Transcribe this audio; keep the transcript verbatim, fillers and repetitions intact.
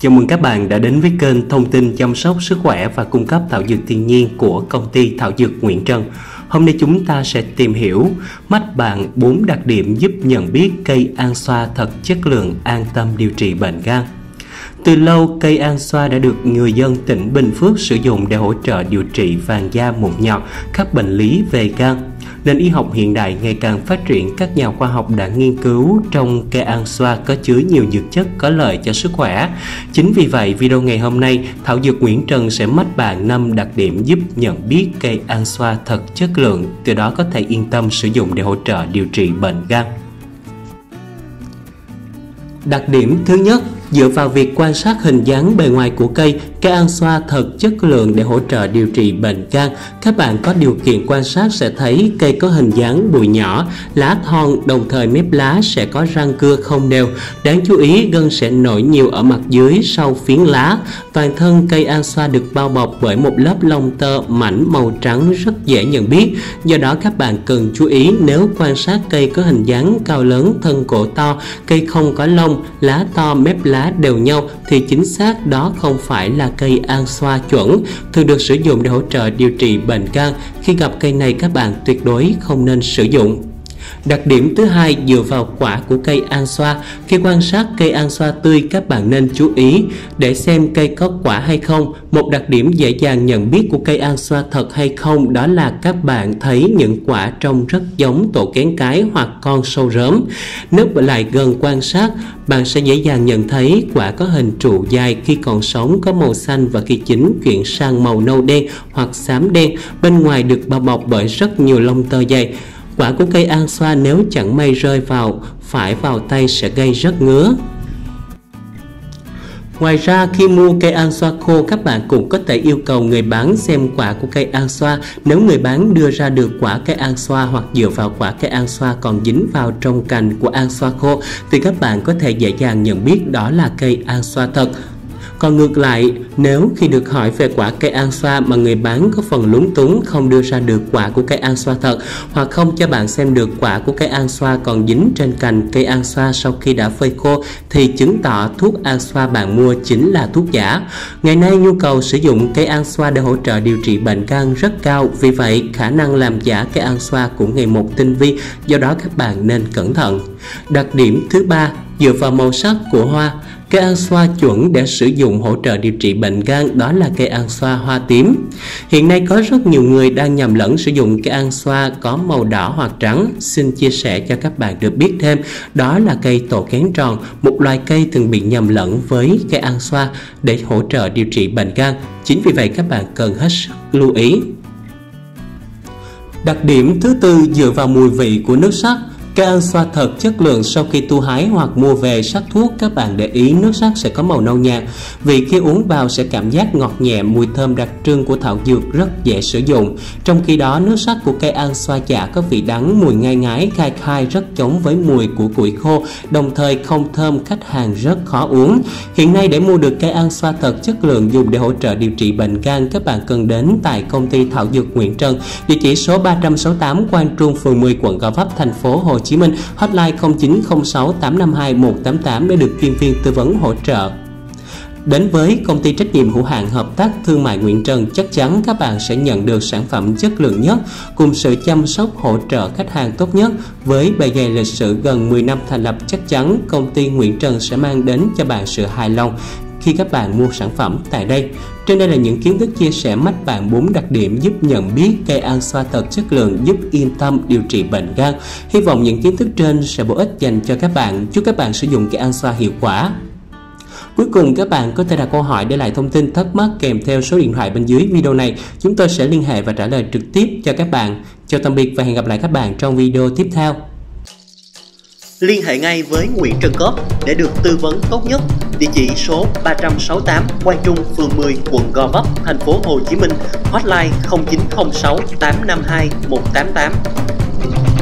Chào mừng các bạn đã đến với kênh thông tin chăm sóc sức khỏe và cung cấp thảo dược thiên nhiên của công ty thảo dược Nguyễn Trân. Hôm nay chúng ta sẽ tìm hiểu mách bạn bốn đặc điểm giúp nhận biết cây an xoa thật chất lượng, an tâm điều trị bệnh gan. Từ lâu, cây an xoa đã được người dân tỉnh Bình Phước sử dụng để hỗ trợ điều trị vàng da, mụn nhọt, các bệnh lý về gan. Nền y học hiện đại ngày càng phát triển, các nhà khoa học đã nghiên cứu trong cây an xoa có chứa nhiều dược chất có lợi cho sức khỏe. Chính vì vậy, video ngày hôm nay, Thảo Dược Nguyễn Trân sẽ mách bạn năm đặc điểm giúp nhận biết cây an xoa thật chất lượng, từ đó có thể yên tâm sử dụng để hỗ trợ điều trị bệnh gan. Đặc điểm thứ nhất, dựa vào việc quan sát hình dáng bề ngoài của cây, cây an xoa thật chất lượng để hỗ trợ điều trị bệnh gan. Các bạn có điều kiện quan sát sẽ thấy cây có hình dáng bụi nhỏ, lá thon, đồng thời mép lá sẽ có răng cưa không đều. Đáng chú ý, gân sẽ nổi nhiều ở mặt dưới sau phiến lá. Toàn thân cây an xoa được bao bọc bởi một lớp lông tơ mảnh màu trắng rất dễ nhận biết. Do đó các bạn cần chú ý, nếu quan sát cây có hình dáng cao lớn, thân cổ to, cây không có lông, lá to, mép lá đều nhau thì chính xác đó không phải là cây an xoa chuẩn, thường được sử dụng để hỗ trợ điều trị bệnh gan. Khi gặp cây này, các bạn tuyệt đối không nên sử dụng. Đặc điểm thứ hai, dựa vào quả của cây an xoa. Khi quan sát cây an xoa tươi, các bạn nên chú ý để xem cây có quả hay không. Một đặc điểm dễ dàng nhận biết của cây an xoa thật hay không đó là các bạn thấy những quả trông rất giống tổ kén cái hoặc con sâu rớm. Nếu lại gần quan sát, bạn sẽ dễ dàng nhận thấy quả có hình trụ dài, khi còn sống có màu xanh và khi chín chuyển sang màu nâu đen hoặc xám đen, bên ngoài được bao bọc bởi rất nhiều lông tơ dày. Quả của cây an xoa nếu chẳng may rơi vào phải vào tay sẽ gây rất ngứa. Ngoài ra, khi mua cây an xoa khô, các bạn cũng có thể yêu cầu người bán xem quả của cây an xoa. Nếu người bán đưa ra được quả cây an xoa hoặc dựa vào quả cây an xoa còn dính vào trong cành của an xoa khô thì các bạn có thể dễ dàng nhận biết đó là cây an xoa thật. Còn ngược lại, nếu khi được hỏi về quả cây an xoa mà người bán có phần lúng túng không đưa ra được quả của cây an xoa thật, hoặc không cho bạn xem được quả của cây an xoa còn dính trên cành cây an xoa sau khi đã phơi khô, thì chứng tỏ thuốc an xoa bạn mua chính là thuốc giả. Ngày nay, nhu cầu sử dụng cây an xoa để hỗ trợ điều trị bệnh gan rất cao, vì vậy khả năng làm giả cây an xoa cũng ngày một tinh vi, do đó các bạn nên cẩn thận. Đặc điểm thứ ba, dựa vào màu sắc của hoa. Cây an xoa chuẩn để sử dụng hỗ trợ điều trị bệnh gan đó là cây an xoa hoa tím. Hiện nay có rất nhiều người đang nhầm lẫn sử dụng cây an xoa có màu đỏ hoặc trắng. Xin chia sẻ cho các bạn được biết thêm, đó là cây tổ kén tròn, một loài cây thường bị nhầm lẫn với cây an xoa để hỗ trợ điều trị bệnh gan. Chính vì vậy các bạn cần hết sức lưu ý. Đặc điểm thứ tư, dựa vào mùi vị của nước sắc. Cây an xoa thật chất lượng sau khi thu hái hoặc mua về sắc thuốc, các bạn để ý nước sắc sẽ có màu nâu nhạt. Vị khi uống vào sẽ cảm giác ngọt nhẹ, mùi thơm đặc trưng của thảo dược rất dễ sử dụng. Trong khi đó, nước sắc của cây an xoa giả có vị đắng, mùi ngai ngái, khai khai rất giống với mùi của củi khô, đồng thời không thơm, khách hàng rất khó uống. Hiện nay để mua được cây an xoa thật chất lượng dùng để hỗ trợ điều trị bệnh gan, các bạn cần đến tại công ty Thảo Dược Nguyễn Trân, địa chỉ số ba trăm sáu mươi tám Quang Trung, phường mười, quận Gò Vấp, thành phố Hồ Chí Minh. Hotline không chín không sáu tám năm hai một tám tám để được chuyên viên tư vấn hỗ trợ. Đến với công ty trách nhiệm hữu hạn hợp tác thương mại Nguyễn Trân, chắc chắn các bạn sẽ nhận được sản phẩm chất lượng nhất cùng sự chăm sóc hỗ trợ khách hàng tốt nhất. Với bề dày lịch sử gần mười năm thành lập, chắc chắn công ty Nguyễn Trân sẽ mang đến cho bạn sự hài lòng khi các bạn mua sản phẩm tại đây. Trên đây là những kiến thức chia sẻ mách bạn bốn đặc điểm giúp nhận biết cây an xoa thật chất lượng, giúp yên tâm điều trị bệnh gan. Hy vọng những kiến thức trên sẽ bổ ích dành cho các bạn. Chúc các bạn sử dụng cây an xoa hiệu quả. Cuối cùng, các bạn có thể đặt câu hỏi để lại thông tin thắc mắc kèm theo số điện thoại bên dưới video này. Chúng tôi sẽ liên hệ và trả lời trực tiếp cho các bạn. Chào tạm biệt và hẹn gặp lại các bạn trong video tiếp theo. Liên hệ ngay với Nguyễn Trân Cóp để được tư vấn tốt nhất. Địa chỉ số ba trăm sáu mươi tám Quang Trung, phường mười, quận Gò Vấp, thành phố Hồ Chí Minh. Hotline không chín không sáu tám năm hai một tám tám.